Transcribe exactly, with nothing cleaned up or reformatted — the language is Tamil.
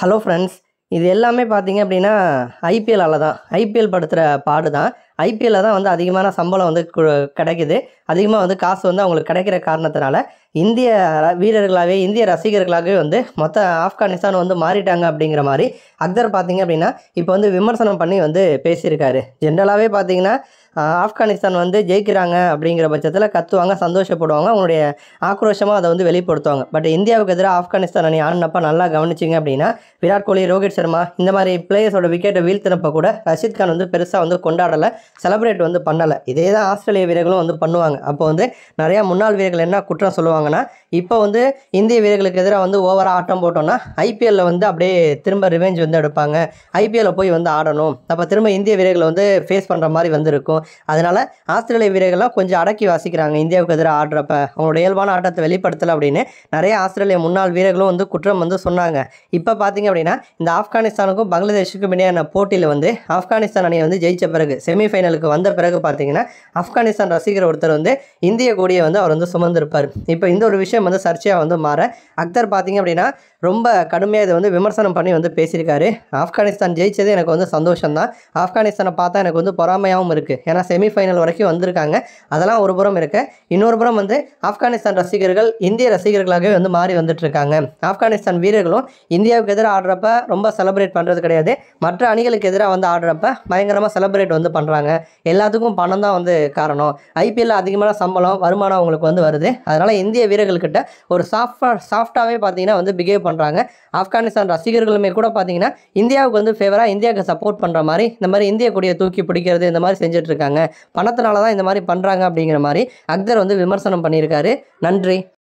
Hello friends. இது எல்லாமே பார்த்தீங்க அப்படின்னா ஐபிஎல்லால தான். ஐபிஎல் படுத்துகிற பாடு தான். ஐபிஎல்ல தான் வந்து அதிகமான சம்பளம் வந்து கு கிடைக்குது. அதிகமாக வந்து காசு வந்து அவங்களுக்கு கிடைக்கிற காரணத்தினால இந்திய ர- வீரர்களாகவே இந்திய ரசிகர்களாகவே வந்து மொத்த ஆப்கானிஸ்தான் வந்து மாறிட்டாங்க அப்படிங்கிற மாதிரி அக்தர் பார்த்தீங்க அப்படின்னா இப்போ வந்து விமர்சனம் பண்ணி வந்து பேசியிருக்காரு. ஜென்ரலாகவே பார்த்தீங்கன்னா ஆஹ், ஆப்கானிஸ்தான் வந்து ஜெயிக்கிறாங்க அப்படிங்கிற பட்சத்தில் கத்துவாங்க, சந்தோஷப்படுவாங்க, அவங்களுடைய ஆக்ரோஷமாக அதை வந்து வெளிப்படுத்துவாங்க. பட் இந்தியாவுக்கு எதிராக ஆப்கானிஸ்தான் அணி ஆடினப்ப நல்லா கவனிச்சிங்க அப்படின்னா விராட் கோலி, ரோஹித் சர்மா இந்த மாதிரி பிளேயர்ஸோட விக்கெட்டை வீழ்த்தினப்ப கூட ரஷீத் கான் வந்து பெருசாக வந்து கொண்டாடலை, செலிப்ரேட் வந்து பண்ணலை. இதே தான் ஆஸ்திரேலிய வீரர்களும் வந்து பண்ணுவாங்க. அப்போ வந்து நிறையா முன்னாள் வீரர்கள் என்ன குற்றம் சொல்லுவாங்கன்னா, இப்போ வந்து இந்திய வீரர்களுக்கு எதிராக வந்து ஓவராக ஆட்டம் போட்டோம்னா ஐபிஎல்ல வந்து அப்படியே திரும்ப ரிவெஞ்ச் வந்து எடுப்பாங்க, ஐபிஎல்ல போய் வந்து ஆடணும், அப்போ திரும்ப இந்திய வீரர்களை வந்து ஃபேஸ் பண்ணுற மாதிரி வந்து இருக்கும். அதனால ஆஸ்திரேலிய வீரர்கள்லாம் கொஞ்சம் அடக்கி வாசிக்கிறாங்க இந்தியாவுக்கு எதிராக ஆடுறப்ப, அவங்களோட இயல்பான ஆட்டத்தை வெளிப்படுத்தலை அப்படின்னு நிறைய ஆஸ்திரேலிய முன்னாள் வீரர்களும் வந்து குற்றம் வந்து சொன்னாங்க. இப்போ பார்த்தீங்க அப்படின்னா இந்த ஆப்கானிஸ்தானுக்கும் பங்களாதேஷுக்கும் இடையான போட்டியில் வந்து ஆப்கானிஸ்தான் அணியை வந்து ஜெயிச்ச பிறகு செமிஃபைனலுக்கு வந்த பிறகு பார்த்தீங்கன்னா ஆப்கானிஸ்தான் ரசிகர் ஒருத்தர் வந்து இந்திய கொடியை வந்து அவர் வந்து சுமந்திருப்பார். இப்போ இந்த ஒரு விஷயம் வந்து சர்ச்சையாக வந்து மாற அக்தர் பார்த்தீங்க அப்படின்னா ரொம்ப கடுமையாக இதை வந்து விமர்சனம் பண்ணி வந்து பேசியிருக்காரு. ஆப்கானிஸ்தான் ஜெயிச்சது எனக்கு வந்து சந்தோஷம் தான். ஆப்கானிஸ்தானை பார்த்தா எனக்கு வந்து பொறாமையாகவும் இருக்குது. ஏன்னா செமிஃபைனல் வரைக்கும் வந்திருக்காங்க. அதெல்லாம் ஒரு புறம் இருக்க, இன்னொரு புறம் வந்து ஆப்கானிஸ்தான் ரசிகர்கள் இந்திய ரசிகர்களாகவே வந்து மாறி வந்துட்டு இருக்காங்க. ஆப்கானிஸ்தான் வீரர்களும் இந்தியாவுக்கு எதிராக ஆடுறப்ப ரொம்ப செலிப்ரேட் பண்ணுறது கிடையாது, மற்ற அணிகளுக்கு எதிராக வந்து ஆடுறப்ப பயங்கரமாக செலிப்ரேட் வந்து பண்ணுறாங்க. எல்லாத்துக்கும் பணம் தான் வந்து காரணம். ஐபிஎல்ல அதிகமான சம்பளம் வருமானம் அவங்களுக்கு வந்து வருது. அதனால் இந்திய வீரர்கள்கிட்ட ஒரு சாஃப்டா சாஃப்டாகவே பார்த்தீங்கன்னா வந்து பிஹேவ் பண்ணுறாங்க. ஆப்கானிஸ்தான் ரசிகர்களுமே கூட பார்த்தீங்கன்னா இந்தியாவுக்கு வந்து ஃபேவராக இந்தியாவுக்கு சப்போர்ட் பண்ணுற மாதிரி இந்த மாதிரி இந்திய கொடியை தூக்கி பிடிக்கிறது இந்த மாதிரி செஞ்சுட்டு இருக்காங்க. பணத்தினால தான் இந்த மாதிரி பண்ணுறாங்க அப்படிங்கிற மாதிரி அக்தர் வந்து விமர்சனம் பண்ணியிருக்காரு. நன்றி.